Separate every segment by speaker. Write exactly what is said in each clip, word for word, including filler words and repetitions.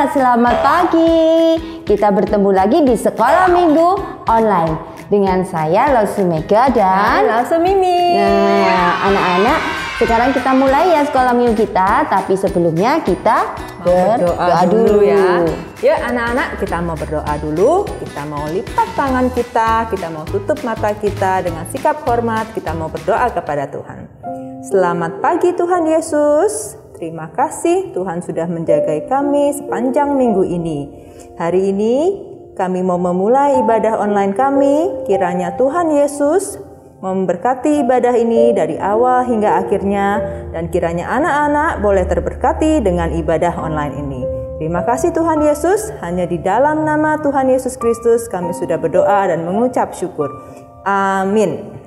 Speaker 1: selamat pagi. Kita bertemu lagi di Sekolah Minggu Online dengan saya Lausu Mega dan
Speaker 2: Lausu Mimi.
Speaker 1: Nah, anak-anak, sekarang kita mulai ya sekolah minggu kita. Tapi sebelumnya kita berdoa, berdoa dulu ya.
Speaker 2: Yuk anak-anak, kita mau berdoa dulu. Kita mau lipat tangan kita, kita mau tutup mata kita dengan sikap hormat. Kita mau berdoa kepada Tuhan. Selamat pagi Tuhan Yesus. Terima kasih Tuhan sudah menjaga kami sepanjang minggu ini. Hari ini kami mau memulai ibadah online kami. Kiranya Tuhan Yesus memberkati ibadah ini dari awal hingga akhirnya, dan kiranya anak-anak boleh terberkati dengan ibadah online ini. Terima kasih Tuhan Yesus. Hanya di dalam nama Tuhan Yesus Kristus kami sudah berdoa dan mengucap syukur. Amin.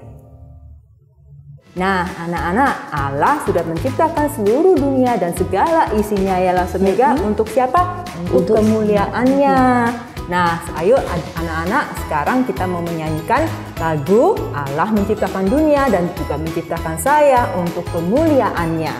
Speaker 2: Nah, anak-anak, Allah sudah menciptakan seluruh dunia dan segala isinya ya Lausu Mega. Hmm. Untuk siapa? Untuk, Untuk kemuliaannya. Nah, ayo anak-anak, sekarang kita mau menyanyikan lagu Allah menciptakan dunia dan juga menciptakan saya untuk kemuliaannya.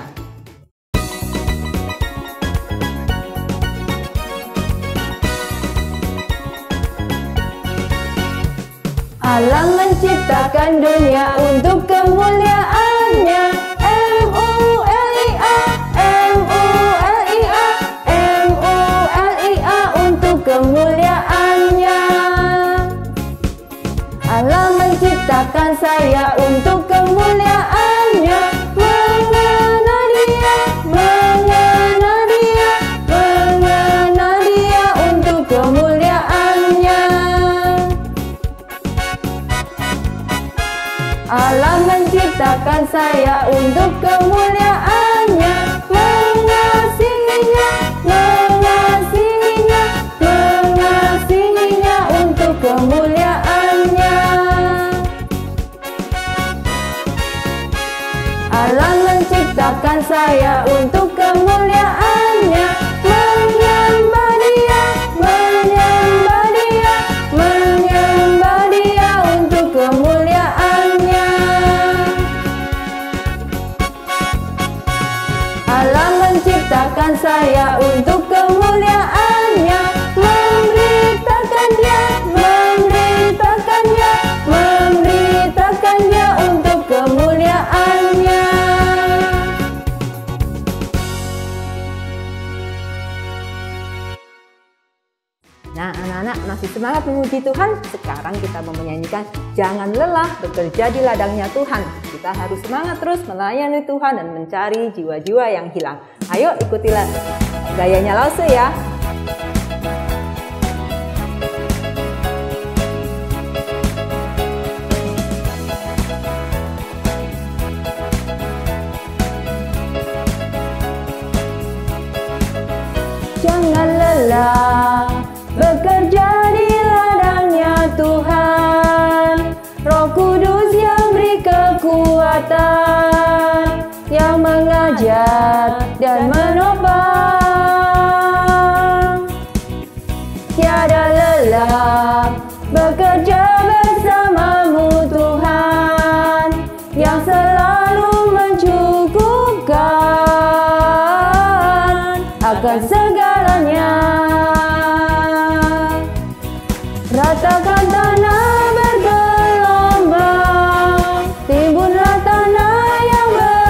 Speaker 1: Allah menciptakan dunia untuk kemuliaannya. M U L I A, M U L I A, M U L I A untuk kemuliaannya. Allah menciptakan saya untuk kemuliaannya. Mengenal Dia, mengenal Dia, mengenal Dia untuk kemuliaannya. Allah menciptakan saya untuk kemuliaannya. Mengasihinya, mengasihinya, mengasihinya untuk kemuliaannya. Allah menciptakan saya untuk kemuliaannya. Menyembah Dia, menyembah Dia, menyembah Dia untuk kemuliaannya. Allah menciptakan saya untuk kemuliaannya. Memberitakan Dia, memberitakan Dia, memberitakan Dia untuk kemuliaannya.
Speaker 2: Nah, anak-anak masih semangat memuji Tuhan? Sekarang kita mau menyanyikan Jangan Lelah Bekerja di Ladangnya Tuhan. Kita harus semangat terus melayani Tuhan dan mencari jiwa-jiwa yang hilang. Ayo ikutilah gayanya Lausu ya.
Speaker 1: Jangan lelah bekerja di ladangnya Tuhan. Roh Kudus yang beri kekuatan, yang mengajar dan menopang. Tiada lelah bekerja bersamamu Tuhan, yang selalu mencukupkan akan segalanya. Ratakan tanah bergelombang, timbunlah tanah yang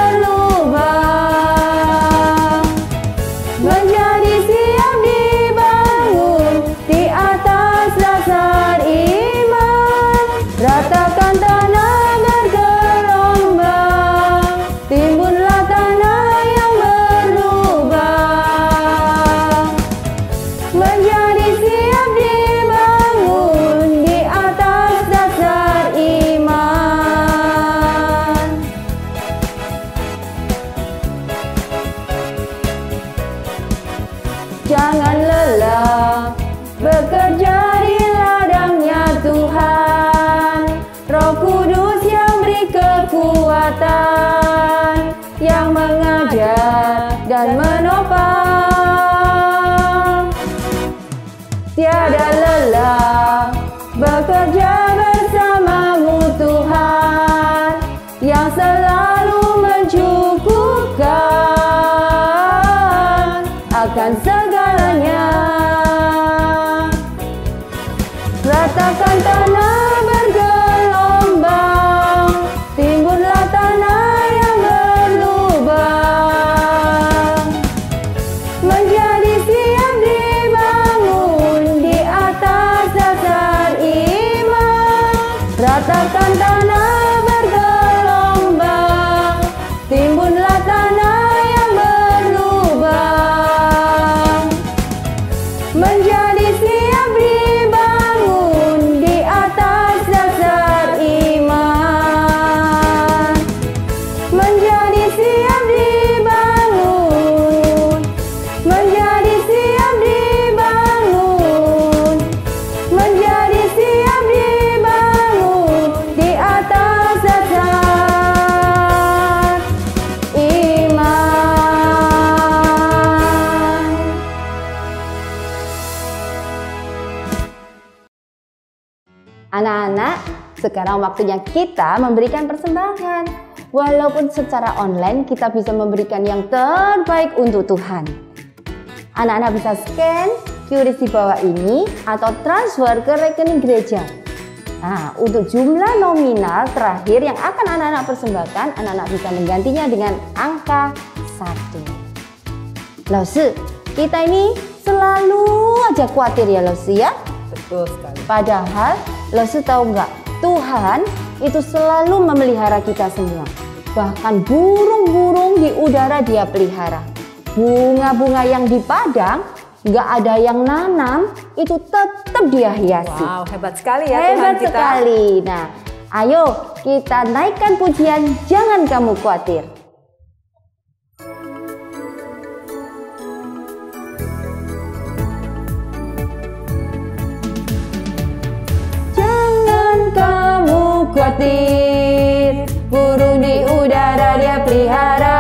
Speaker 1: berlubang, menjadi siap dibangun di atas dasar iman. Ratakan tanah bergelombang, timbunlah tanah yang berlubang, menjadi siap dibangun di atas dasar iman. Jangan lelah bekerja di ladangnya Tuhan. Roh Kudus yang beri kekuatan, yang mengajar dan menopang. Tiada lelah bekerja bersamamu Tuhan, yang selalu mencukupkan akan segalanya. menjadi siap dibangun di atas dasar iman, menjadi siap dibangun, menjadi siap dibangun, menjadi siap dibangun di atas dasar iman. Anak-anak, sekarang waktunya kita memberikan persembahan. Walaupun secara online kita bisa memberikan yang terbaik untuk Tuhan. Anak-anak bisa scan Q R di bawah ini atau transfer ke rekening gereja. Nah, untuk jumlah nominal terakhir yang akan anak-anak persembahkan, anak-anak bisa menggantinya dengan angka satu. Lose, kita ini selalu aja khawatir ya Lose ya.
Speaker 2: Betul sekali.
Speaker 1: Padahal Lose tahu nggak, Tuhan itu selalu memelihara kita semua. Bahkan burung-burung di udara Dia pelihara. Bunga-bunga yang di padang nggak ada yang nanam, itu tetap Dia hiasi.
Speaker 2: Wow, hebat sekali ya
Speaker 1: Hebat
Speaker 2: Tuhan kita.
Speaker 1: sekali. Nah, ayo kita naikkan pujian, jangan kamu khawatir. Jangan kamu khawatir, burung di udara Dia pelihara.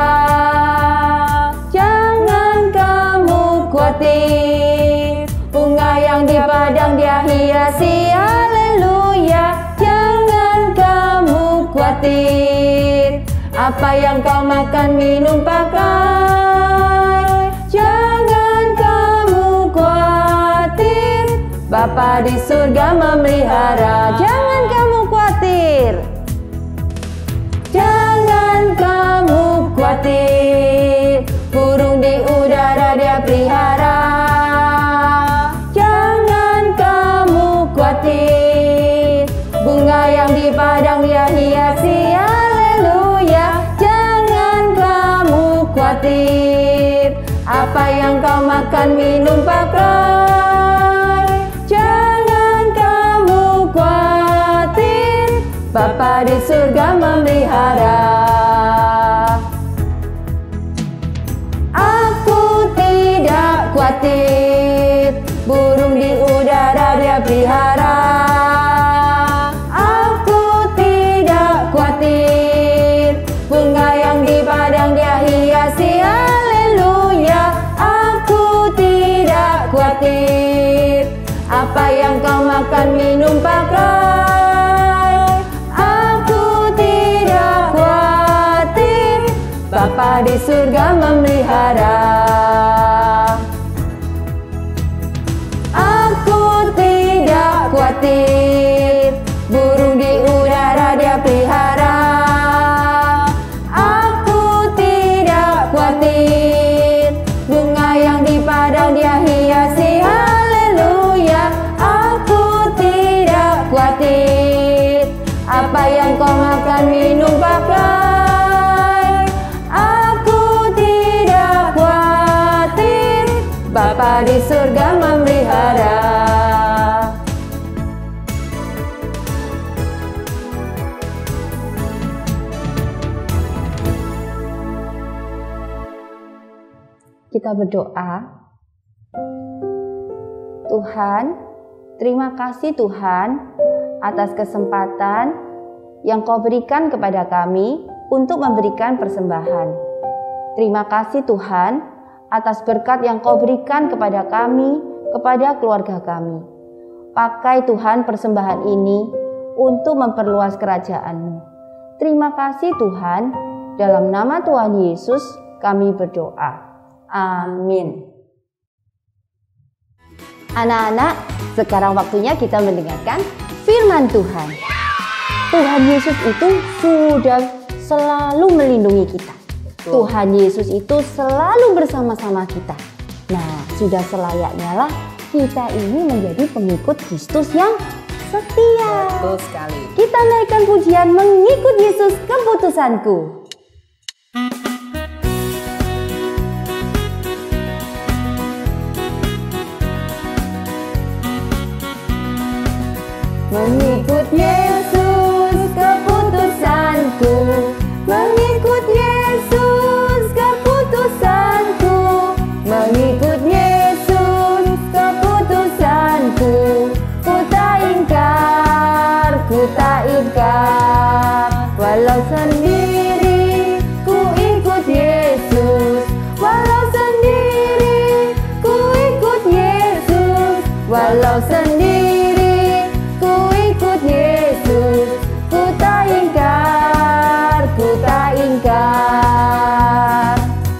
Speaker 1: Jangan kamu khawatir, bunga yang di padang Dia hiasi. Haleluya. Jangan kamu khawatir, apa yang kau makan, minum, pakai. Jangan kamu khawatir, Bapa di surga memelihara. Jangan kamu khawatir. Jangan kamu khawatir, burung di udara Dia pelihara. Jangan kamu khawatir, bunga yang di padang Dia hiasi. Haleluya. Jangan kamu khawatir, apa yang kau makan, minum, pakai. Jangan kamu khawatir, Bapa di surga memelihara. Aku tidak khawatir, burung di udara Dia pelihara. Aku tidak khawatir, bunga yang di padang Dia hiasi. Haleluya. Aku tidak khawatir, apa yang kau makan, minum, pakai. Aku tidak khawatir, Bapa di surga memelihara. Aku tidak khawatir, burung di udara Dia pelihara. Aku tidak khawatir, bunga yang di padang Dia hiasi. Haleluya. Aku tidak khawatir, apa yang kau makan, minum, pakai. Aku tidak khawatir, Bapa di surga memelihara. Kita berdoa. Tuhan, terima kasih Tuhan atas kesempatan yang Kau berikan kepada kami untuk memberikan persembahan. Terima kasih Tuhan atas berkat yang Kau berikan kepada kami, kepada keluarga kami. Pakai Tuhan persembahan ini untuk memperluas kerajaan-Mu. Terima kasih Tuhan, dalam nama Tuhan Yesus kami berdoa. Amin. Anak-anak, sekarang waktunya kita mendengarkan firman Tuhan. Tuhan Yesus itu sudah selalu melindungi kita. Betul. Tuhan Yesus itu selalu bersama-sama kita. Nah, sudah selayaknya lah kita ini menjadi pengikut Kristus yang setia.
Speaker 2: Betul sekali.
Speaker 1: Kita naikkan pujian mengikut Yesus keputusanku. mengikut Yesus keputusanku, mengikut Yesus keputusanku, mengikut Yesus keputusanku. Ku tak ingkar, ku tak ingkar, walau sendiri ku ikut Yesus, walau sendiri ku ikut Yesus, walau sendiri ku ikut Yesus. Ku tak ingkar, ku tak ingkar.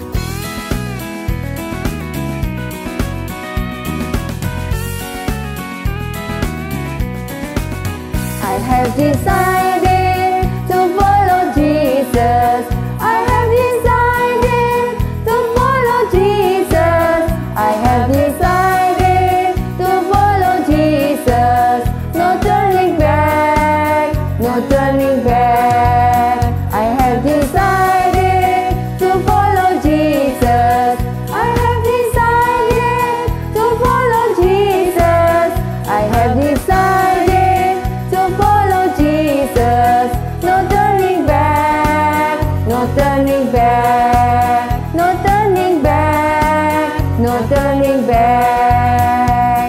Speaker 1: I have decided to follow Jesus. I have decided to follow Jesus. I have decided to follow Jesus. No turning back, no turning back. I have decided to follow Jesus. I have decided to follow Jesus. I have decided to follow Jesus. No turning back, no turning back, no turning back, no turning back.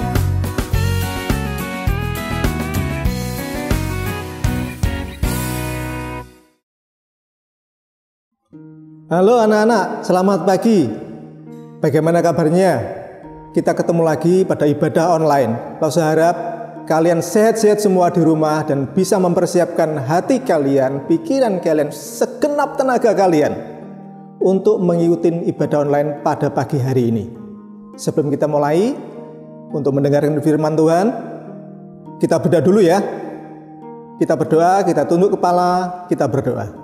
Speaker 3: Halo anak-anak, selamat pagi. Bagaimana kabarnya? Kita ketemu lagi pada ibadah online. Lalu saya harap kalian sehat-sehat semua di rumah dan bisa mempersiapkan hati kalian, pikiran kalian, segenap tenaga kalian untuk mengikuti ibadah online pada pagi hari ini. Sebelum kita mulai untuk mendengarkan firman Tuhan, kita bedah dulu ya. Kita berdoa, kita tunduk kepala, kita berdoa.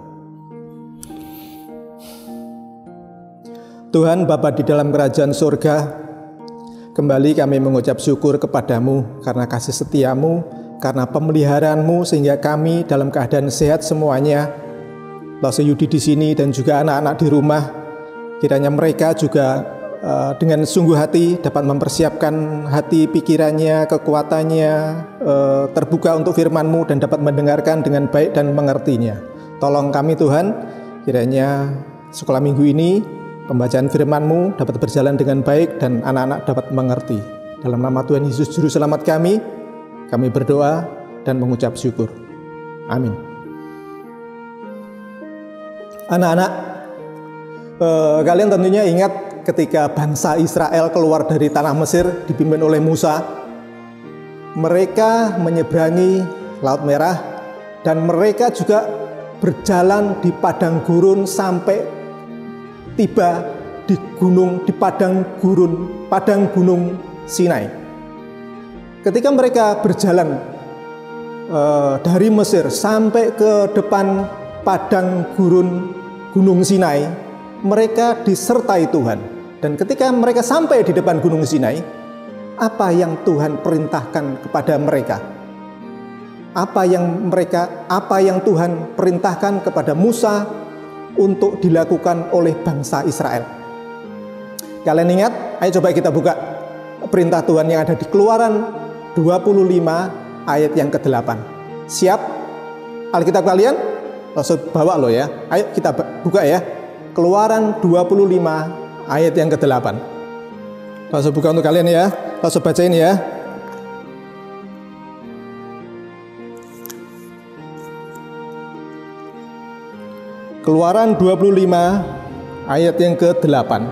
Speaker 3: Tuhan Bapa di dalam kerajaan surga, kembali kami mengucap syukur kepadamu karena kasih setiamu, karena pemeliharaanmu sehingga kami dalam keadaan sehat semuanya. Lalu Yudi di sini dan juga anak-anak di rumah, kiranya mereka juga uh, dengan sungguh hati dapat mempersiapkan hati pikirannya, kekuatannya, uh, terbuka untuk firman-Mu dan dapat mendengarkan dengan baik dan mengertinya. Tolong kami Tuhan, kiranya sekolah minggu ini pembacaan firman-Mu dapat berjalan dengan baik dan anak-anak dapat mengerti. Dalam nama Tuhan Yesus Juru Selamat kami, kami berdoa dan mengucap syukur. Amin. Anak-anak, eh, kalian tentunya ingat ketika bangsa Israel keluar dari tanah Mesir dipimpin oleh Musa. Mereka menyeberangi Laut Merah dan mereka juga berjalan di padang gurun sampai tiba di gunung di padang gurun padang gunung Sinai. Ketika mereka berjalan uh, dari Mesir sampai ke depan padang gurun gunung Sinai, mereka disertai Tuhan. Dan ketika mereka sampai di depan gunung Sinai, apa yang Tuhan perintahkan kepada mereka? Apa yang mereka apa yang Tuhan perintahkan kepada Musa untuk dilakukan oleh bangsa Israel? Kalian ingat? Ayo coba kita buka perintah Tuhan yang ada di Keluaran dua puluh lima ayat yang kedelapan. Siap? Alkitab kalian? Langsung bawa lo ya. Ayo kita buka ya. Keluaran dua puluh lima ayat yang kedelapan. Langsung buka untuk kalian ya. Langsung bacain ya. Keluaran dua puluh lima ayat yang kedelapan.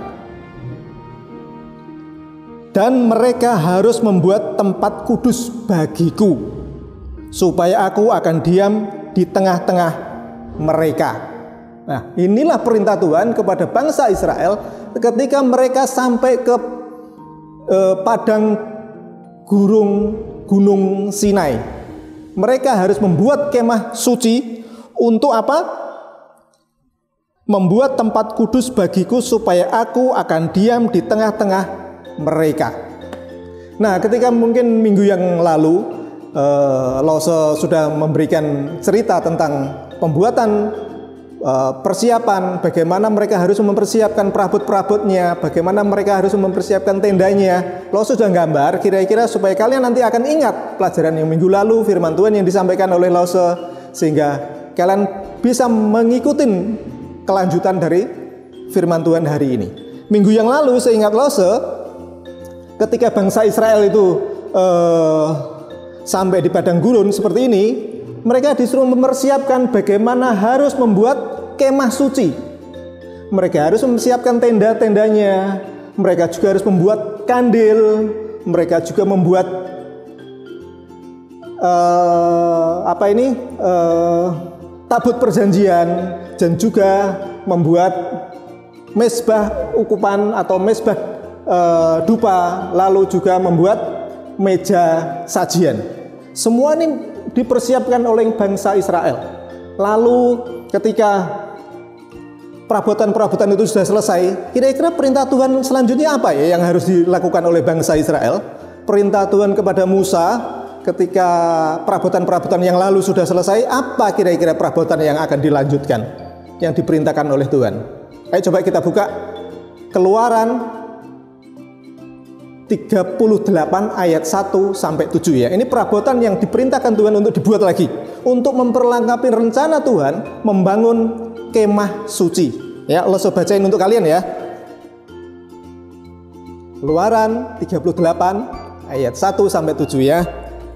Speaker 3: Dan mereka harus membuat tempat kudus bagiku, supaya aku akan diam di tengah-tengah mereka. Nah, inilah perintah Tuhan kepada bangsa Israel ketika mereka sampai ke eh, padang gurun gunung Sinai. Mereka harus membuat kemah suci untuk apa? Membuat tempat kudus bagiku supaya aku akan diam di tengah-tengah mereka. Nah, ketika mungkin minggu yang lalu uh, Lose sudah memberikan cerita tentang pembuatan persiapan, bagaimana mereka harus mempersiapkan perabot-perabotnya, bagaimana mereka harus mempersiapkan tendanya. Lo sudah gambar kira-kira supaya kalian nanti akan ingat pelajaran yang minggu lalu, firman Tuhan yang disampaikan oleh Lose, sehingga kalian bisa mengikuti kelanjutan dari firman Tuhan hari ini. Minggu yang lalu seingat Lose, ketika bangsa Israel itu eh, sampai di padang gurun seperti ini, mereka disuruh mempersiapkan bagaimana harus membuat kemah suci. Mereka harus mempersiapkan tenda-tendanya, mereka juga harus membuat kandil, mereka juga membuat uh, apa ini uh, tabut perjanjian, dan juga membuat mezbah ukupan atau mezbah uh, dupa, lalu juga membuat meja sajian. Semua ini dipersiapkan oleh bangsa Israel. Lalu ketika perabotan-perabotan itu sudah selesai, kira-kira perintah Tuhan selanjutnya apa ya yang harus dilakukan oleh bangsa Israel? Perintah Tuhan kepada Musa ketika perabotan-perabotan yang lalu sudah selesai, apa kira-kira perabotan yang akan dilanjutkan, yang diperintahkan oleh Tuhan? Ayo coba kita buka Keluaran tiga puluh delapan ayat satu sampai tujuh ya. Ini perabotan yang diperintahkan Tuhan untuk dibuat lagi, untuk memperlengkapi rencana Tuhan membangun kemah suci. Ya, lo bacain untuk kalian ya. Keluaran tiga puluh delapan ayat satu sampai tujuh ya.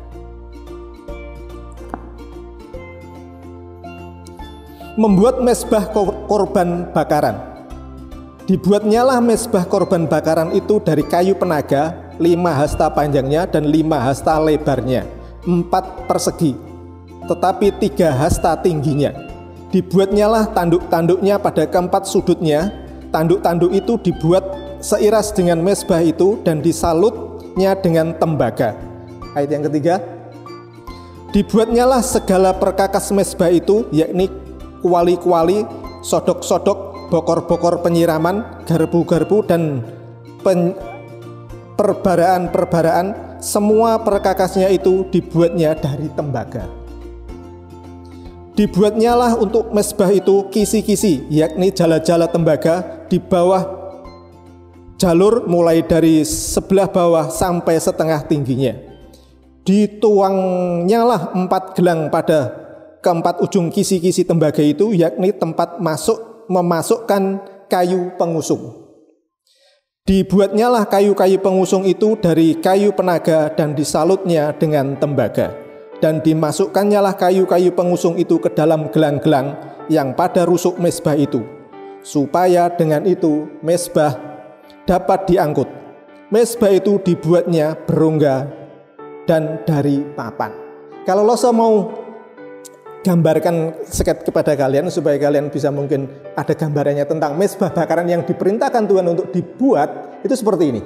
Speaker 3: Membuat mezbah korban bakaran. Dibuatnyalah mezbah korban bakaran itu dari kayu penaga, lima hasta panjangnya dan lima hasta lebarnya, empat persegi, tetapi tiga hasta tingginya. Dibuatnyalah tanduk-tanduknya pada keempat sudutnya. Tanduk-tanduk itu dibuat seiras dengan mezbah itu dan disalutnya dengan tembaga. Ayat yang ketiga. Dibuatnyalah segala perkakas mezbah itu, yakni kuali-kuali, sodok-sodok, bokor-bokor penyiraman, garpu-garpu, dan pen, perbaraan-perbaraan, semua perkakasnya itu dibuatnya dari tembaga. Dibuatnyalah untuk mezbah itu kisi-kisi, yakni jala-jala tembaga di bawah jalur mulai dari sebelah bawah sampai setengah tingginya. Dituangnyalah empat gelang pada keempat ujung kisi-kisi tembaga itu, yakni tempat masuk memasukkan kayu pengusung. Dibuatnyalah kayu-kayu pengusung itu dari kayu penaga dan disalutnya dengan tembaga. Dan dimasukkannya kayu-kayu pengusung itu ke dalam gelang-gelang yang pada rusuk mezbah itu, supaya dengan itu mezbah dapat diangkut. Mezbah itu dibuatnya berongga dan dari papan. Kalau lo mau gambarkan seket kepada kalian supaya kalian bisa mungkin ada gambarannya tentang mezbah bakaran yang diperintahkan Tuhan untuk dibuat, itu seperti ini.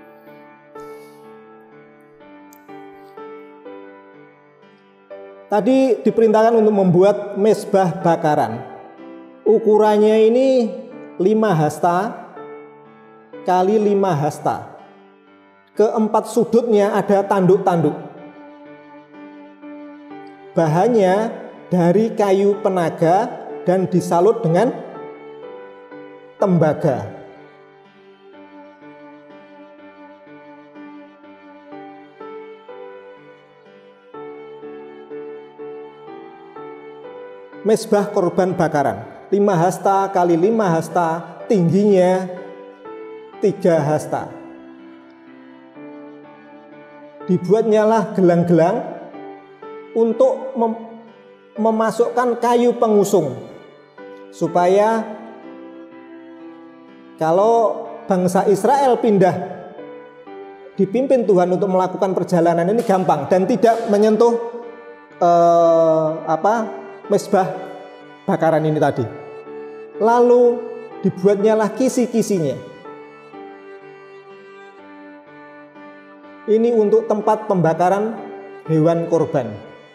Speaker 3: Tadi diperintahkan untuk membuat mezbah bakaran. Ukurannya ini lima hasta kali lima hasta. Keempat sudutnya ada tanduk-tanduk. Bahannya dari kayu penaga dan disalut dengan tembaga. Mezbah korban bakaran lima hasta kali lima hasta, tingginya tiga hasta. Dibuatnyalah gelang-gelang untuk mem memasukkan kayu pengusung, supaya kalau bangsa Israel pindah dipimpin Tuhan untuk melakukan perjalanan ini gampang dan tidak menyentuh eh, apa mezbah bakaran ini tadi. Lalu dibuatnyalah kisi-kisinya. Ini untuk tempat pembakaran hewan korban.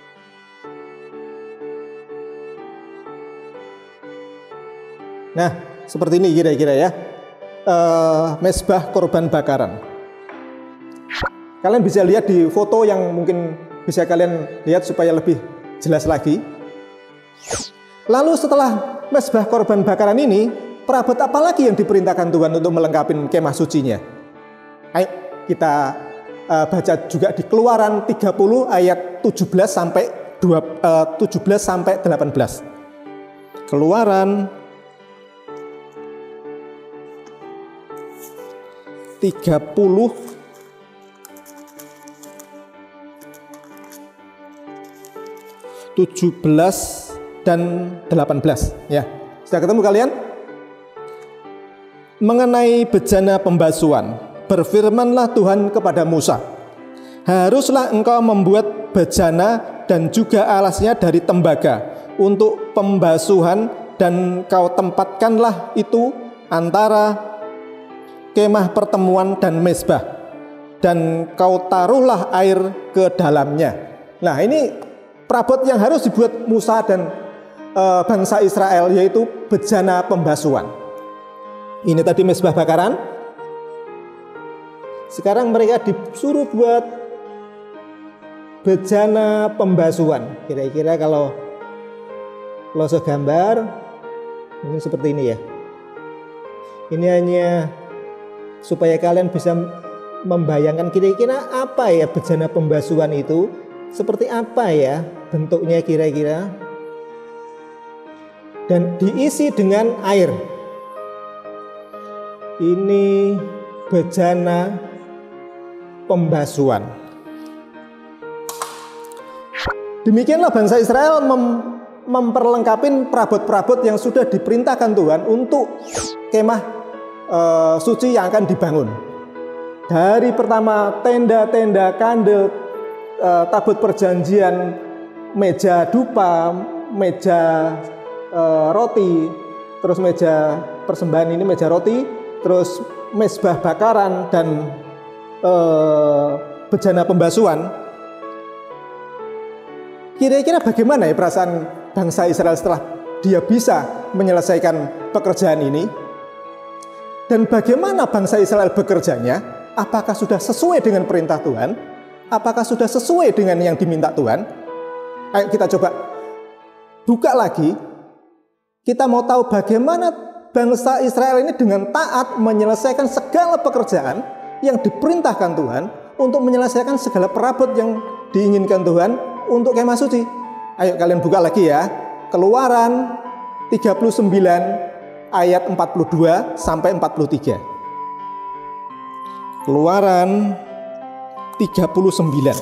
Speaker 3: Nah, seperti ini kira-kira ya, uh, mezbah korban bakaran. Kalian bisa lihat di foto yang mungkin bisa kalian lihat supaya lebih jelas lagi. Lalu setelah mezbah korban bakaran ini, perabot apa lagi yang diperintahkan Tuhan untuk melengkapi kemah sucinya? Ayo kita uh, baca juga di Keluaran tiga puluh ayat tujuh belas sampai tujuh belas sampai delapan belas. Keluaran tiga puluh tujuh belas dan delapan belas ya. Sudah ketemu kalian? Mengenai bejana pembasuhan, berfirmanlah Tuhan kepada Musa, haruslah engkau membuat bejana dan juga alasnya dari tembaga untuk pembasuhan, dan kau tempatkanlah itu antara kemah pertemuan dan mezbah, dan kau taruhlah air ke dalamnya. Nah, ini perabot yang harus dibuat Musa dan e, bangsa Israel, yaitu bejana pembasuhan. Ini tadi mezbah bakaran. Sekarang mereka disuruh buat bejana pembasuhan. Kira-kira kalau kalau segambar mungkin seperti ini ya. Ini hanya supaya kalian bisa membayangkan kira-kira apa ya bejana pembasuhan itu, seperti apa ya bentuknya kira-kira, dan diisi dengan air. Ini bejana pembasuhan. Demikianlah bangsa Israel mem- memperlengkapi perabot-perabot yang sudah diperintahkan Tuhan untuk kemah e, suci yang akan dibangun. Dari pertama tenda-tenda, kandel, e, tabut perjanjian, meja dupa, meja e, roti, terus meja persembahan ini meja roti, terus mezbah bakaran dan e, bejana pembasuhan. Kira-kira bagaimana ya perasaan bangsa Israel setelah dia bisa menyelesaikan pekerjaan ini? Dan bagaimana bangsa Israel bekerjanya? Apakah sudah sesuai dengan perintah Tuhan? Apakah sudah sesuai dengan yang diminta Tuhan? Ayo kita coba buka lagi. Kita mau tahu bagaimana bangsa Israel ini dengan taat menyelesaikan segala pekerjaan yang diperintahkan Tuhan untuk menyelesaikan segala perabot yang diinginkan Tuhan untuk kemah suci. Ayo kalian buka lagi ya. Keluaran tiga puluh sembilan ayat empat puluh dua sampai empat puluh tiga. Keluaran tiga puluh sembilan.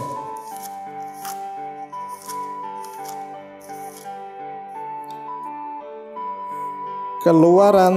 Speaker 3: Keluaran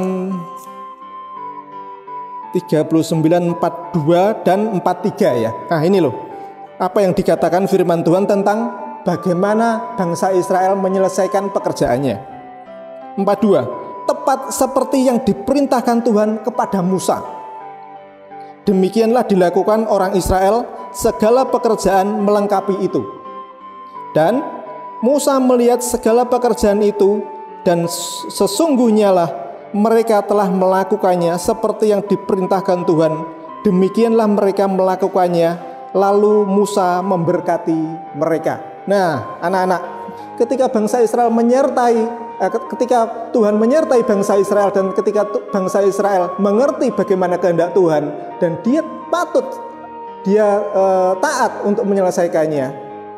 Speaker 3: tiga puluh sembilan empat puluh dua dan empat puluh tiga ya. Nah, ini loh. Apa yang dikatakan firman Tuhan tentang bagaimana bangsa Israel menyelesaikan pekerjaannya. empat puluh dua. Tepat seperti yang diperintahkan Tuhan kepada Musa. Demikianlah dilakukan orang Israel, segala pekerjaan melengkapi itu. Dan Musa melihat segala pekerjaan itu, dan sesungguhnya lah mereka telah melakukannya seperti yang diperintahkan Tuhan. Demikianlah mereka melakukannya. Lalu Musa memberkati mereka. Nah, anak-anak, ketika bangsa Israel menyertai, eh, ketika Tuhan menyertai bangsa Israel, dan ketika bangsa Israel mengerti bagaimana kehendak Tuhan, dan dia patut, dia eh, taat untuk menyelesaikannya,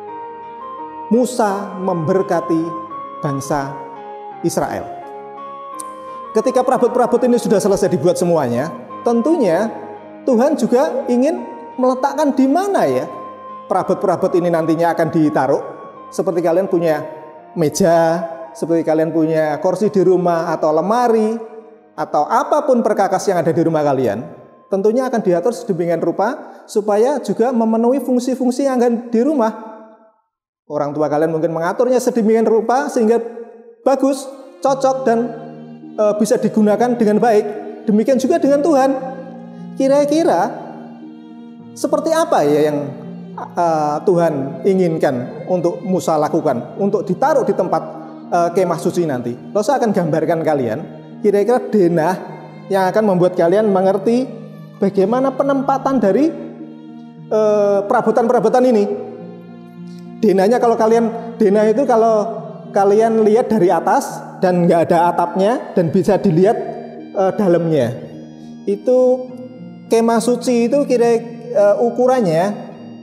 Speaker 3: Musa memberkati bangsa Israel. Ketika perabot-perabot ini sudah selesai dibuat semuanya, tentunya Tuhan juga ingin meletakkan di mana ya perabot-perabot ini nantinya akan ditaruh. Seperti kalian punya meja, seperti kalian punya kursi di rumah, atau lemari, atau apapun perkakas yang ada di rumah kalian, tentunya akan diatur sedemikian rupa supaya juga memenuhi fungsi-fungsi yang ada di rumah. Orang tua kalian mungkin mengaturnya sedemikian rupa sehingga bagus, cocok, dan e, bisa digunakan dengan baik. Demikian juga dengan Tuhan. Kira-kira seperti apa ya yang uh, Tuhan inginkan untuk Musa lakukan, untuk ditaruh di tempat uh, kemah suci nanti? Lalu saya akan gambarkan kalian kira-kira denah yang akan membuat kalian mengerti bagaimana penempatan dari uh, perabotan-perabotan ini. Denahnya kalau kalian, denah itu kalau kalian lihat dari atas, dan nggak ada atapnya dan bisa dilihat uh, dalamnya. Itu kemah suci itu kira uh, ukurannya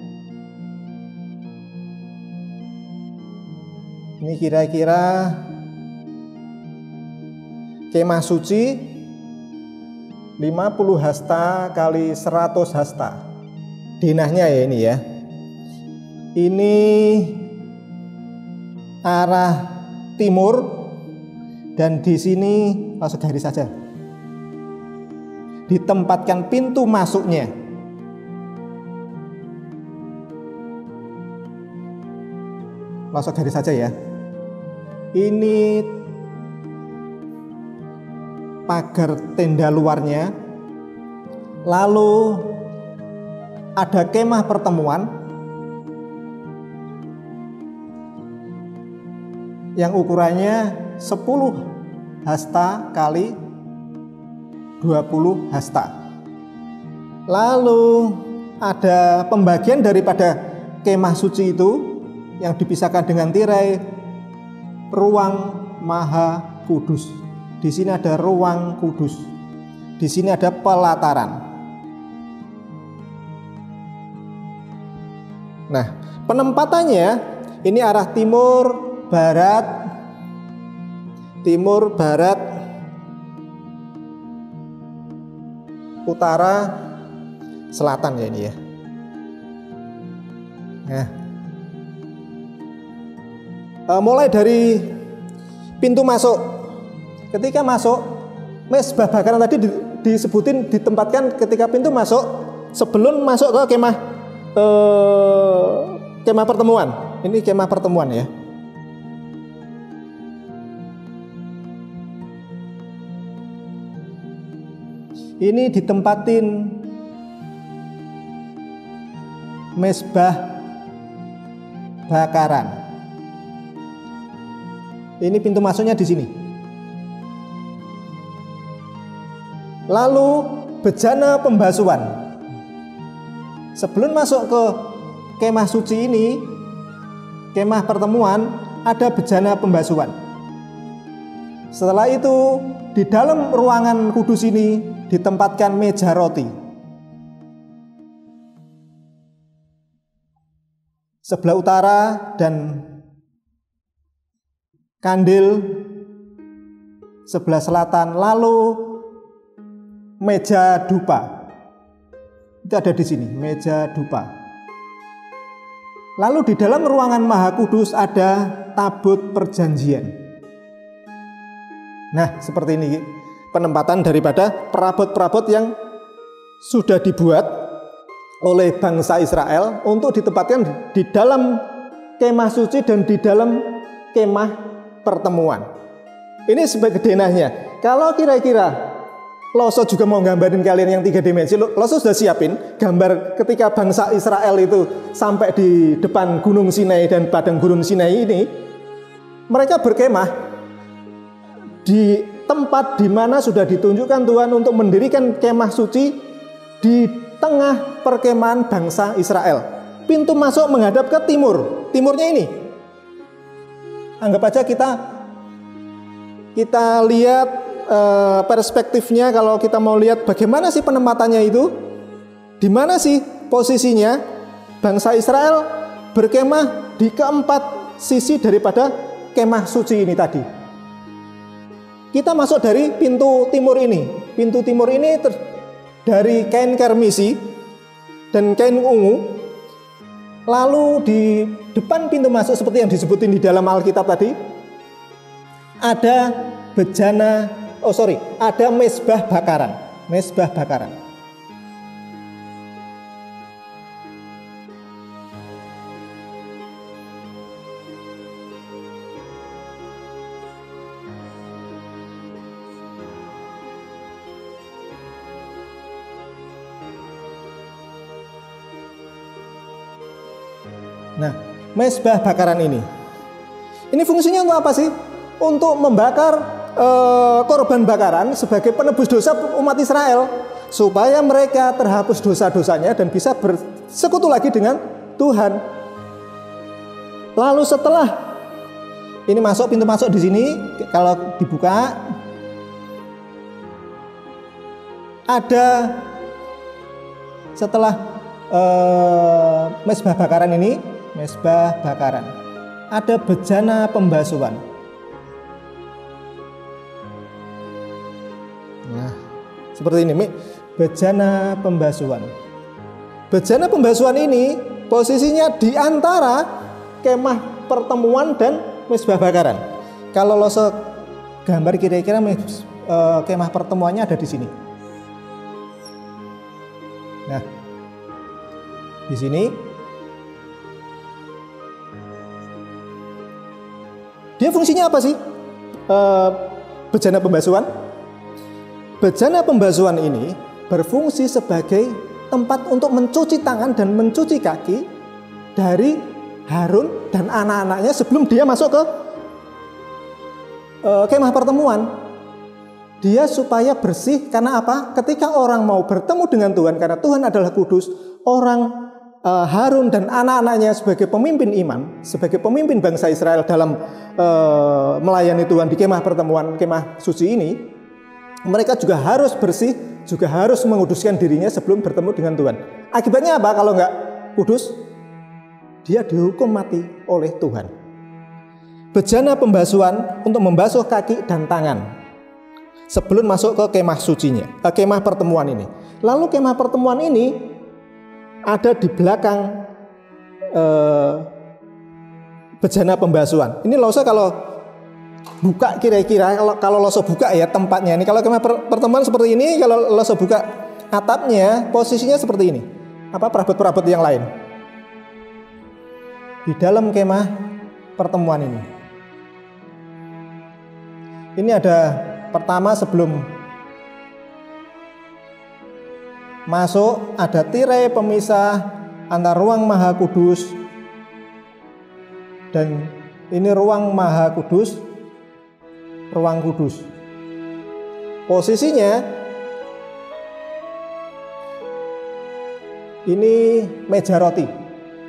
Speaker 3: ini kira-kira kemah suci lima puluh hasta kali seratus hasta. Denahnya ya ini ya. Ini arah timur dan di sini langsung garis saja. Ditempatkan pintu masuknya. Langsung garis saja ya. Ini pagar tenda luarnya. Lalu ada kemah pertemuan yang ukurannya sepuluh hasta kali dua puluh hasta. Lalu ada pembagian daripada kemah suci itu yang dipisahkan dengan tirai ruang maha kudus. Di sini ada ruang kudus. Di sini ada pelataran. Nah, penempatannya ini arah timur, barat, timur, barat, utara, selatan ya ini ya. Nah, e, mulai dari pintu masuk. Ketika masuk, mesbah bakaran tadi di, disebutin ditempatkan ketika pintu masuk sebelum masuk ke kemah e, kemah pertemuan. Ini kemah pertemuan ya. Ini ditempatin mesbah bakaran. Ini pintu masuknya di sini. Lalu bejana pembasuhan. Sebelum masuk ke kemah suci ini, kemah pertemuan, ada bejana pembasuhan. Setelah itu di dalam ruangan kudus ini ditempatkan meja roti. Sebelah utara dan kandil sebelah selatan, lalu meja dupa. Itu ada di sini, meja dupa. Lalu di dalam ruangan Maha Kudus ada tabut perjanjian. Nah, seperti ini penempatan daripada perabot-perabot yang sudah dibuat oleh bangsa Israel untuk ditempatkan di dalam kemah suci dan di dalam kemah pertemuan. Ini sebagai denahnya. Kalau kira-kira Loso juga mau gambarin kalian yang tiga dimensi, Loso sudah siapin gambar ketika bangsa Israel itu sampai di depan Gunung Sinai dan padang Gurun Sinai ini, mereka berkemah di tempat di mana sudah ditunjukkan Tuhan untuk mendirikan kemah suci di tengah perkemahan bangsa Israel. Pintu masuk menghadap ke timur. Timurnya ini. Anggap aja kita kita lihat uh, perspektifnya, kalau kita mau lihat bagaimana sih penempatannya itu, di mana sih posisinya bangsa Israel berkemah di keempat sisi daripada kemah suci ini tadi. Kita masuk dari pintu timur ini. Pintu timur ini ter- dari kain karmisi dan kain ungu. Lalu di depan pintu masuk seperti yang disebutin di dalam Alkitab tadi, ada bejana, oh sorry, ada mesbah bakaran. Mesbah bakaran. Nah, mesbah bakaran ini, ini fungsinya untuk apa sih? Untuk membakar e, korban bakaran sebagai penebus dosa umat Israel, supaya mereka terhapus dosa-dosanya dan bisa bersekutu lagi dengan Tuhan. Lalu setelah Ini masuk, pintu masuk di sini. Kalau dibuka, ada setelah eh, mezbah bakaran ini, mezbah bakaran, ada bejana pembasuhan. Nah, seperti ini, bejana pembasuhan. Bejana pembasuhan ini posisinya di antara kemah pertemuan dan mezbah bakaran. Kalau lo gambar kira-kira uh, kemah pertemuannya ada di sini. Nah, di sini dia fungsinya apa sih? Uh, bejana pembasuhan. Bejana pembasuhan ini berfungsi sebagai tempat untuk mencuci tangan dan mencuci kaki dari Harun dan anak-anaknya sebelum dia masuk ke uh, kemah pertemuan. Dia supaya bersih, karena apa? Ketika orang mau bertemu dengan Tuhan, karena Tuhan adalah kudus, orang uh, Harun dan anak-anaknya sebagai pemimpin iman, sebagai pemimpin bangsa Israel dalam uh, melayani Tuhan di kemah pertemuan, kemah suci ini, mereka juga harus bersih, juga harus menguduskan dirinya sebelum bertemu dengan Tuhan. Akibatnya apa kalau nggak kudus? Dia dihukum mati oleh Tuhan. Bejana pembasuhan untuk membasuh kaki dan tangan sebelum masuk ke kemah sucinya, ke kemah pertemuan ini. Lalu kemah pertemuan ini ada di belakang eh, bejana pembasuhan. Ini losa kalau buka kira-kira, kalau kalau losa buka ya tempatnya ini. Kalau kemah pertemuan seperti ini, kalau losa buka atapnya posisinya seperti ini. Apa perabot-perabot yang lain? Di dalam kemah pertemuan ini. Ini ada pertama sebelum masuk ada tirai pemisah antara ruang Maha Kudus dan ini ruang Maha Kudus, ruang kudus. Posisinya ini meja roti.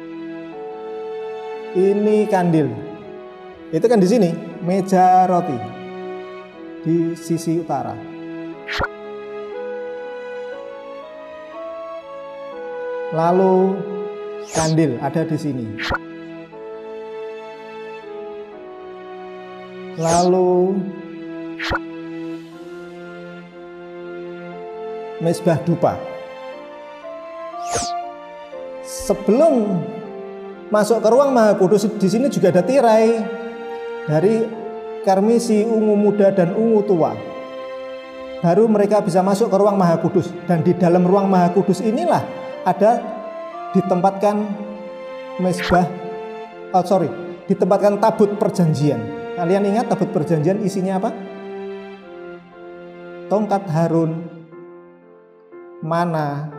Speaker 3: Ini kandil. Itu kan di sini, meja roti di sisi utara. Lalu kandil ada di sini. Lalu mezbah dupa. Sebelum masuk ke ruang Maha Kudus, di sini juga ada tirai dari karmisi, ungu muda dan ungu tua. Baru mereka bisa masuk ke ruang Maha Kudus, dan di dalam ruang Maha Kudus inilah ada ditempatkan mezbah, oh sorry, ditempatkan tabut perjanjian. Kalian ingat tabut perjanjian isinya apa? Tongkat Harun, mana,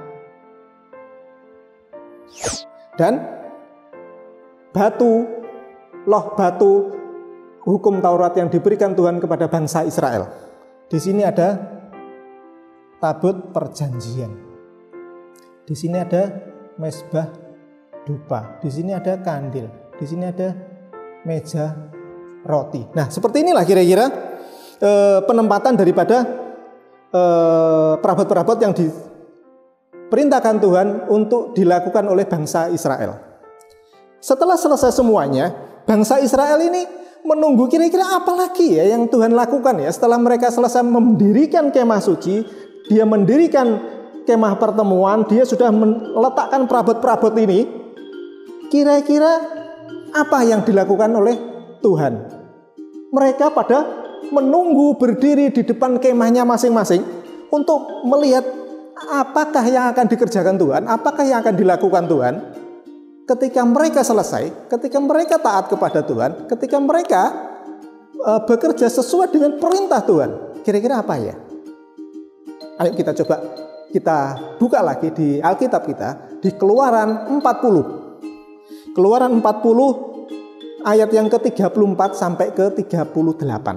Speaker 3: dan batu, loh batu hukum Taurat yang diberikan Tuhan kepada bangsa Israel. Di sini ada tabut perjanjian. Di sini ada mezbah dupa. Di sini ada kandil. Di sini ada meja roti. Nah, seperti inilah kira-kira e, penempatan daripada e, perabot-perabot yang diperintahkan Tuhan untuk dilakukan oleh bangsa Israel. Setelah selesai semuanya, bangsa Israel ini menunggu kira-kira apa lagi ya yang Tuhan lakukan ya. Setelah mereka selesai mendirikan kemah suci, dia mendirikan kemah pertemuan, dia sudah meletakkan perabot-perabot ini. Kira-kira apa yang dilakukan oleh Tuhan? Mereka pada menunggu berdiri di depan kemahnya masing-masing untuk melihat apakah yang akan dikerjakan Tuhan, apakah yang akan dilakukan Tuhan. Ketika mereka selesai, ketika mereka taat kepada Tuhan, ketika mereka e, bekerja sesuai dengan perintah Tuhan, kira-kira apa ya? Ayo kita coba kita buka lagi di Alkitab kita, di Keluaran empat puluh. Keluaran empat puluh ayat yang ke tiga puluh empat sampai ke tiga puluh delapan.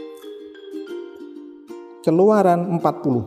Speaker 3: Keluaran empat puluh.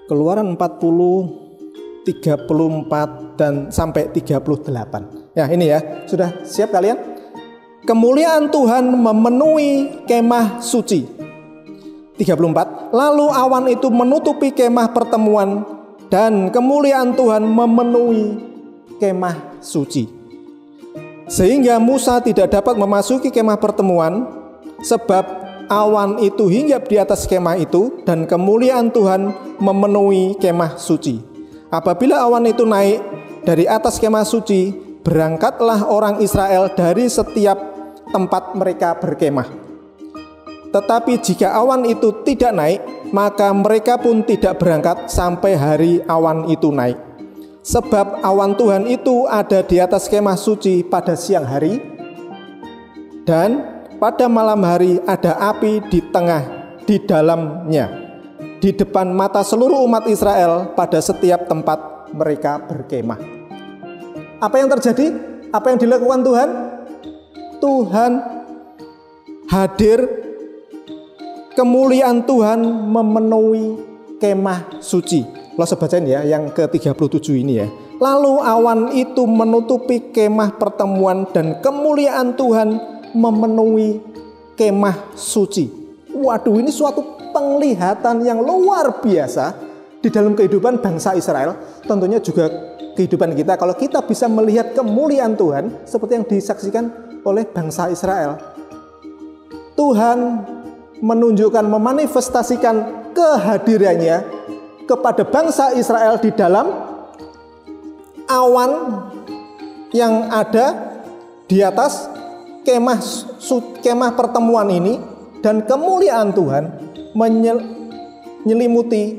Speaker 3: Keluaran empat puluh, tiga puluh empat dan sampai tiga puluh delapan. Ya, ini ya. Sudah siap kalian? Kemuliaan Tuhan memenuhi kemah suci. tiga puluh empat. Lalu awan itu menutupi kemah pertemuan dan kemuliaan Tuhan memenuhi kemah suci. Sehingga Musa tidak dapat memasuki kemah pertemuan sebab awan itu hinggap di atas kemah itu dan kemuliaan Tuhan memenuhi kemah suci. Apabila awan itu naik dari atas kemah suci, berangkatlah orang Israel dari setiap tempat mereka berkemah. Tetapi jika awan itu tidak naik, maka mereka pun tidak berangkat sampai hari awan itu naik. Sebab awan Tuhan itu ada di atas kemah suci pada siang hari, dan pada malam hari ada api di tengah di dalamnya, di depan mata seluruh umat Israel pada setiap tempat mereka berkemah. Apa yang terjadi? Apa yang dilakukan Tuhan? Tuhan hadir, kemuliaan Tuhan memenuhi kemah suci. Lo sebacain ya yang ke tiga puluh tujuh ini ya. Lalu awan itu menutupi kemah pertemuan dan kemuliaan Tuhan memenuhi kemah suci. Waduh, ini suatu penglihatan yang luar biasa di dalam kehidupan bangsa Israel. Tentunya juga kehidupan kita kalau kita bisa melihat kemuliaan Tuhan seperti yang disaksikan oleh bangsa Israel. Tuhan menunjukkan, memanifestasikan kehadirannya kepada bangsa Israel di dalam awan yang ada di atas kemah kemah pertemuan ini, dan kemuliaan Tuhan menyelimuti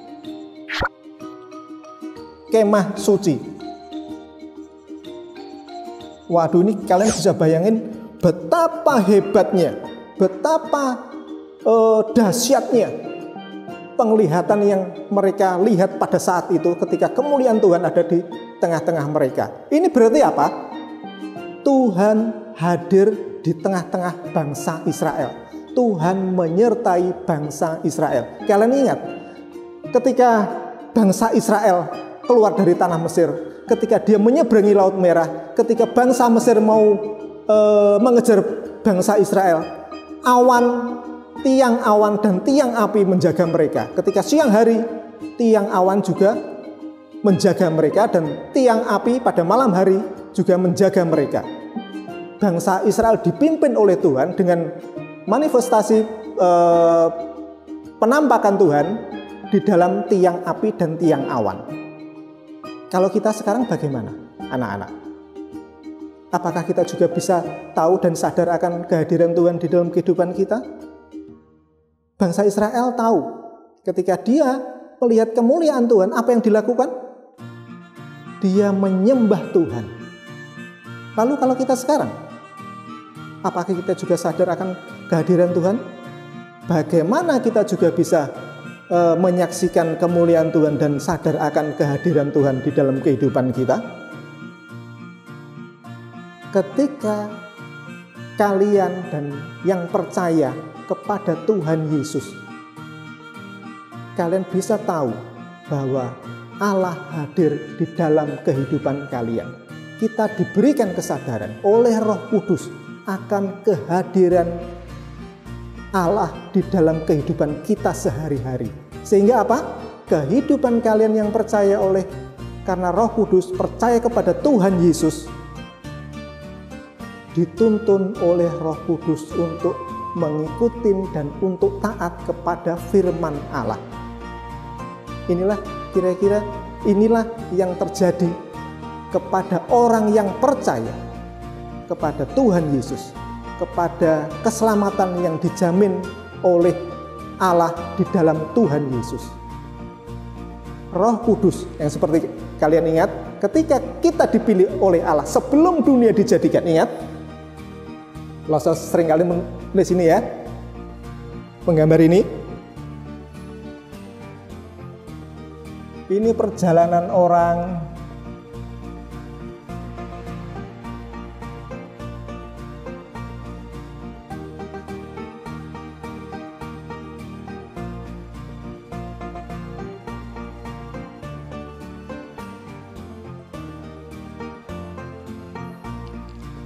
Speaker 3: kemah suci. Waduh, ini kalian bisa bayangin betapa hebatnya, betapa uh, dahsyatnya penglihatan yang mereka lihat pada saat itu ketika kemuliaan Tuhan ada di tengah-tengah mereka. Ini berarti apa? Tuhan hadir di tengah-tengah bangsa Israel. Tuhan menyertai bangsa Israel. Kalian ingat ketika bangsa Israel keluar dari tanah Mesir, ketika dia menyeberangi Laut Merah, ketika bangsa Mesir mau e, mengejar bangsa Israel, awan tiang awan dan tiang api menjaga mereka. Ketika siang hari, tiang awan juga menjaga mereka, dan tiang api pada malam hari juga menjaga mereka. Bangsa Israel dipimpin oleh Tuhan dengan manifestasi eh, penampakan Tuhan di dalam tiang api dan tiang awan. Kalau kita sekarang bagaimana, anak-anak? Apakah kita juga bisa tahu dan sadar akan kehadiran Tuhan di dalam kehidupan kita? Bangsa Israel tahu ketika dia melihat kemuliaan Tuhan, apa yang dilakukan? Dia menyembah Tuhan. Lalu kalau kita sekarang, apakah kita juga sadar akan kehadiran Tuhan? Bagaimana kita juga bisa e, menyaksikan kemuliaan Tuhan dan sadar akan kehadiran Tuhan di dalam kehidupan kita? Ketika kalian dan yang percaya kepada Tuhan Yesus, kalian bisa tahu bahwa Allah hadir di dalam kehidupan kalian. Kita diberikan kesadaran oleh Roh Kudus akan kehadiran Allah di dalam kehidupan kita sehari-hari. Sehingga apa? Kehidupan kalian yang percaya oleh karena Roh Kudus, percaya kepada Tuhan Yesus, dituntun oleh Roh Kudus untuk mengikuti dan untuk taat kepada firman Allah. Inilah kira-kira inilah yang terjadi kepada orang yang percaya kepada Tuhan Yesus, kepada keselamatan yang dijamin oleh Allah di dalam Tuhan Yesus. Roh Kudus yang seperti kalian ingat, ketika kita dipilih oleh Allah sebelum dunia dijadikan, ingat? Losa sering kali menulis ini ya, menggambar ini. Ini perjalanan orang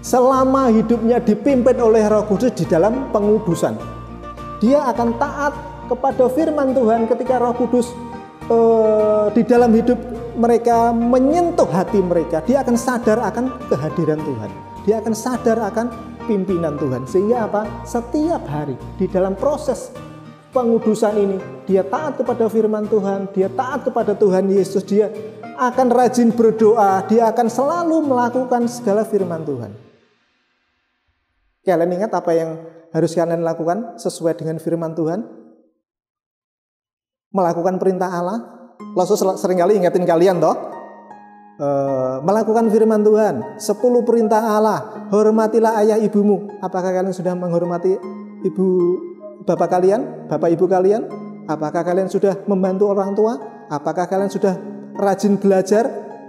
Speaker 3: selama hidupnya dipimpin oleh Roh Kudus di dalam pengudusan. Dia akan taat kepada firman Tuhan ketika Roh Kudus eh, di dalam hidup mereka menyentuh hati mereka. Dia akan sadar akan kehadiran Tuhan. Dia akan sadar akan pimpinan Tuhan. Sehingga apa? Setiap hari di dalam proses pengudusan ini, dia taat kepada firman Tuhan, dia taat kepada Tuhan Yesus, dia akan rajin berdoa, dia akan selalu melakukan segala firman Tuhan. Kalian ingat apa yang harus kalian lakukan sesuai dengan firman Tuhan? Melakukan perintah Allah. Lalu seringkali ingatin kalian toh, e, melakukan firman Tuhan, sepuluh perintah Allah, hormatilah ayah ibumu. Apakah kalian sudah menghormati ibu bapak kalian, bapak ibu kalian? Apakah kalian sudah membantu orang tua? Apakah kalian sudah rajin belajar?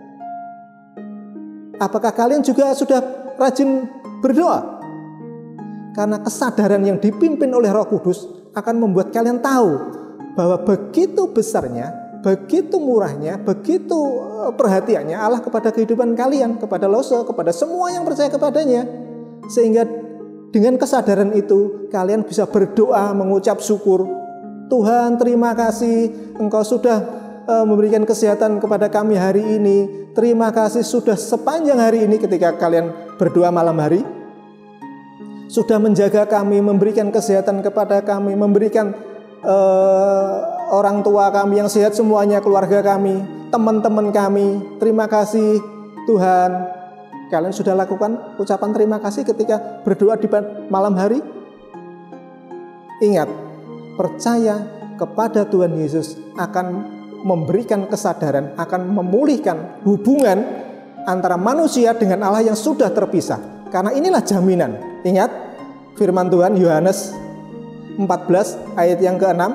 Speaker 3: Apakah kalian juga sudah rajin berdoa? Karena kesadaran yang dipimpin oleh Roh Kudus akan membuat kalian tahu bahwa begitu besarnya, begitu murahnya, begitu perhatiannya Allah kepada kehidupan kalian, kepada Lose, kepada semua yang percaya kepadanya. Sehingga dengan kesadaran itu kalian bisa berdoa, mengucap syukur. Tuhan, terima kasih Engkau sudah uh, memberikan kesehatan kepada kami hari ini. Terima kasih sudah sepanjang hari ini ketika kalian berdoa malam hari, sudah menjaga kami, memberikan kesehatan kepada kami, memberikan uh, orang tua kami yang sehat semuanya, keluarga kami, teman-teman kami. Terima kasih Tuhan. Kalian sudah lakukan ucapan terima kasih ketika berdoa di malam hari? Ingat, percaya kepada Tuhan Yesus akan memberikan kesadaran, akan memulihkan hubungan antara manusia dengan Allah yang sudah terpisah. Karena inilah jaminan. Ingat firman Tuhan Yohanes empat belas ayat yang keenam.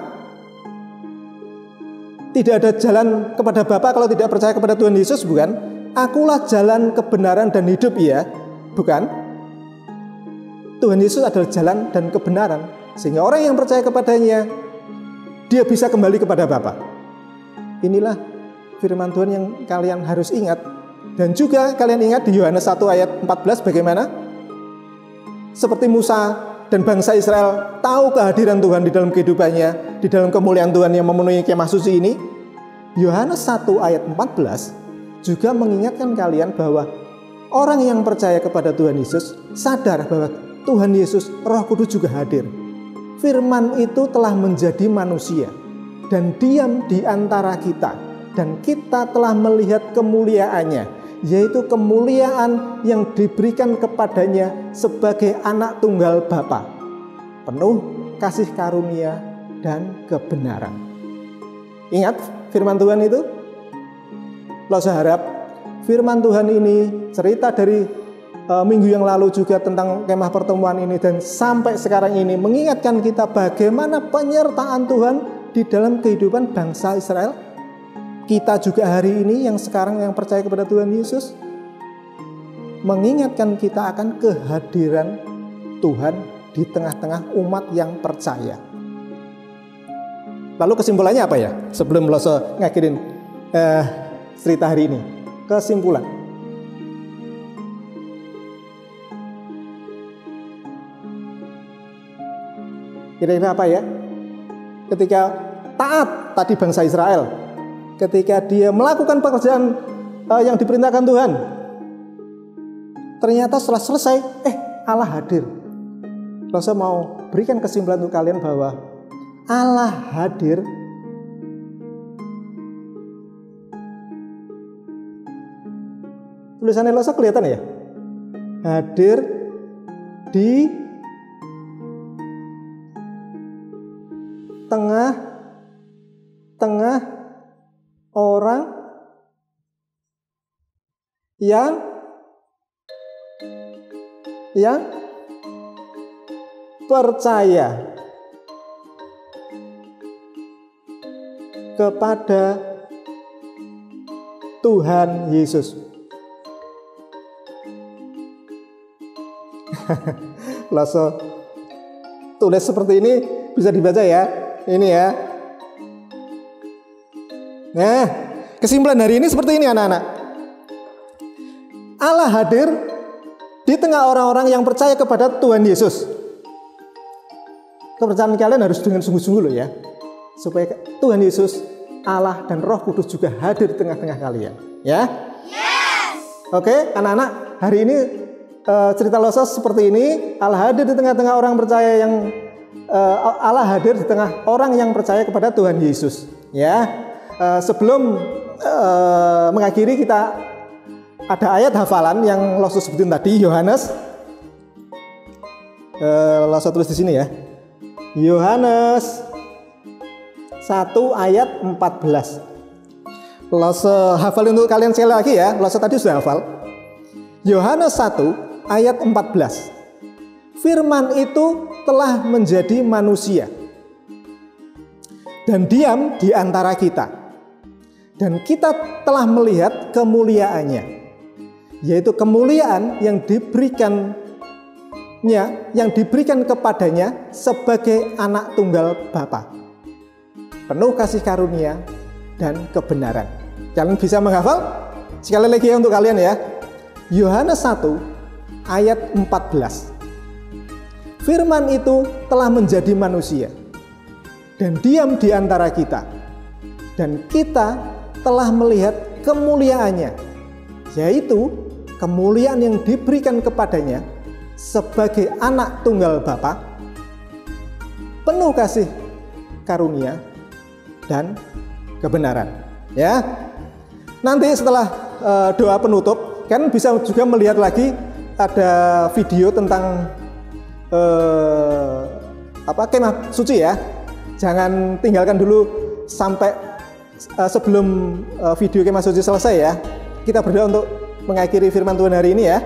Speaker 3: Tidak ada jalan kepada Bapa kalau tidak percaya kepada Tuhan Yesus, bukan? Akulah jalan kebenaran dan hidup, ya, bukan? Tuhan Yesus adalah jalan dan kebenaran. Sehingga orang yang percaya kepadanya, dia bisa kembali kepada Bapa. Inilah firman Tuhan yang kalian harus ingat. Dan juga kalian ingat di Yohanes satu ayat empat belas bagaimana? Seperti Musa dan bangsa Israel tahu kehadiran Tuhan di dalam kehidupannya, di dalam kemuliaan Tuhan yang memenuhi kemah suci ini. Yohanes satu ayat empat belas juga mengingatkan kalian bahwa orang yang percaya kepada Tuhan Yesus sadar bahwa Tuhan Yesus, Roh Kudus juga hadir. Firman itu telah menjadi manusia dan diam di antara kita, dan kita telah melihat kemuliaannya, yaitu kemuliaan yang diberikan kepadanya sebagai anak tunggal Bapa, penuh kasih karunia dan kebenaran. Ingat firman Tuhan itu? Lo saya harap firman Tuhan ini, cerita dari uh, minggu yang lalu juga tentang kemah pertemuan ini, dan sampai sekarang ini mengingatkan kita bagaimana penyertaan Tuhan di dalam kehidupan bangsa Israel. Kita juga hari ini yang sekarang yang percaya kepada Tuhan Yesus, mengingatkan kita akan kehadiran Tuhan di tengah-tengah umat yang percaya. Lalu kesimpulannya apa ya? Sebelum lo ngakhirin eh, cerita hari ini, kesimpulan. Kira-kira apa ya? Ketika taat tadi bangsa Israel, ketika dia melakukan pekerjaan uh, yang diperintahkan Tuhan, ternyata setelah selesai, eh Allah hadir. Lalu saya mau berikan kesimpulan untuk kalian bahwa Allah hadir tulisannya Losa kelihatan ya? Hadir di tengah-tengah orang yang yang percaya kepada Tuhan Yesus. Langsung tulis seperti ini bisa dibaca ya. Ini ya. Nah, kesimpulan hari ini seperti ini anak-anak. Allah hadir di tengah orang-orang yang percaya kepada Tuhan Yesus. Kepercayaan kalian harus dengan sungguh-sungguh loh ya, supaya Tuhan Yesus, Allah dan Roh Kudus juga hadir di tengah-tengah kalian, ya. Yes. Oke, anak-anak, hari ini uh, cerita Losos seperti ini. Allah hadir di tengah-tengah orang percaya yang uh, Allah hadir di tengah orang yang percaya kepada Tuhan Yesus, ya. Uh, sebelum uh, mengakhiri, kita ada ayat hafalan yang Losos sebutin tadi, Yohanes. Uh, Losos tulis di sini ya. Yohanes satu ayat empat belas. Losos hafal untuk kalian sekali lagi ya. Losos tadi sudah hafal. Yohanes satu ayat empat belas. Firman itu telah menjadi manusia dan diam di antara kita. Dan kita telah melihat kemuliaannya, yaitu kemuliaan yang diberikan yang diberikan kepadanya sebagai anak tunggal Bapa, penuh kasih karunia dan kebenaran. Kalian bisa menghafal? Sekali lagi ya untuk kalian ya. Yohanes satu ayat empat belas. Firman itu telah menjadi manusia dan diam di antara kita, dan kita telah melihat kemuliaannya, yaitu kemuliaan yang diberikan kepadanya sebagai anak tunggal Bapa, penuh kasih karunia dan kebenaran. Ya, nanti setelah uh, doa penutup, kan bisa juga melihat lagi ada video tentang uh, apa kemah suci ya. Jangan tinggalkan dulu sampai uh, sebelum uh, video kemah suci selesai ya. Kita berdoa untuk mengakhiri firman Tuhan hari ini ya.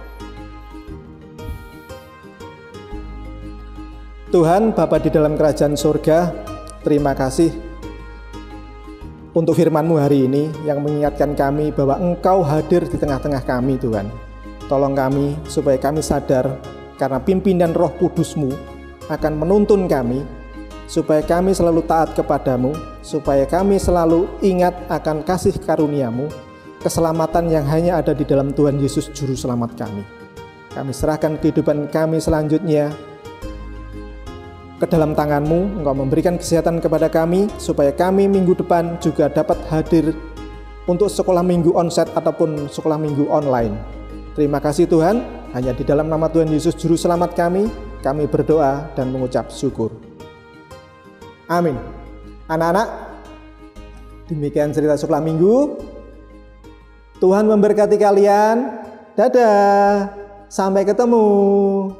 Speaker 3: Tuhan Bapa di dalam kerajaan surga, terima kasih untuk firman-Mu hari ini yang mengingatkan kami bahwa Engkau hadir di tengah-tengah kami Tuhan. Tolong kami supaya kami sadar karena pimpinan Roh Kudus-Mu akan menuntun kami, supaya kami selalu taat kepadamu, supaya kami selalu ingat akan kasih karunia-Mu, keselamatan yang hanya ada di dalam Tuhan Yesus Juru Selamat kami. Kami serahkan kehidupan kami selanjutnya ke dalam tangan-Mu. Engkau memberikan kesehatan kepada kami, supaya kami minggu depan juga dapat hadir untuk sekolah minggu onsite ataupun sekolah minggu online. Terima kasih Tuhan, hanya di dalam nama Tuhan Yesus Juru Selamat kami, kami berdoa dan mengucap syukur. Amin. Anak-anak, demikian cerita sekolah minggu. Tuhan memberkati kalian. Dadah, sampai ketemu.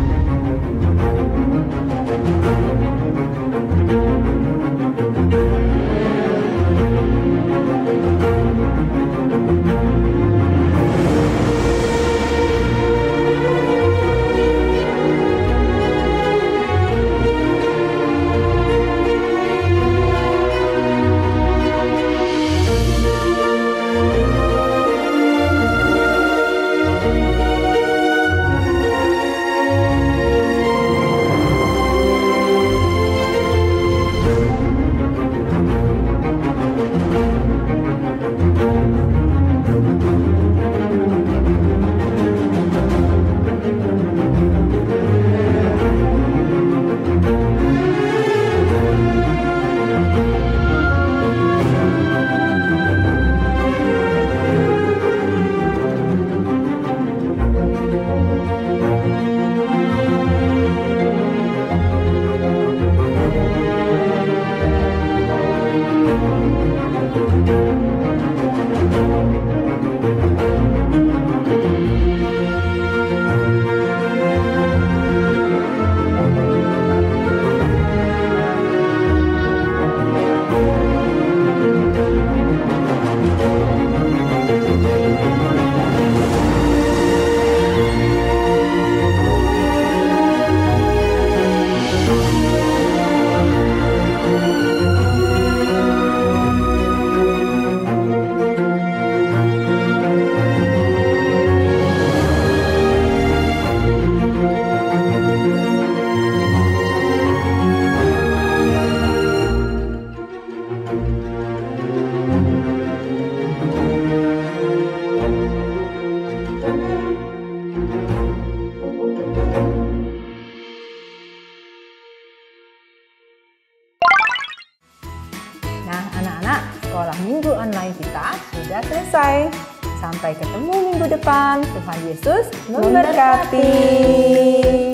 Speaker 3: Thank you.
Speaker 2: sekolah minggu online kita sudah selesai. Sampai ketemu minggu depan. Tuhan Yesus memberkati.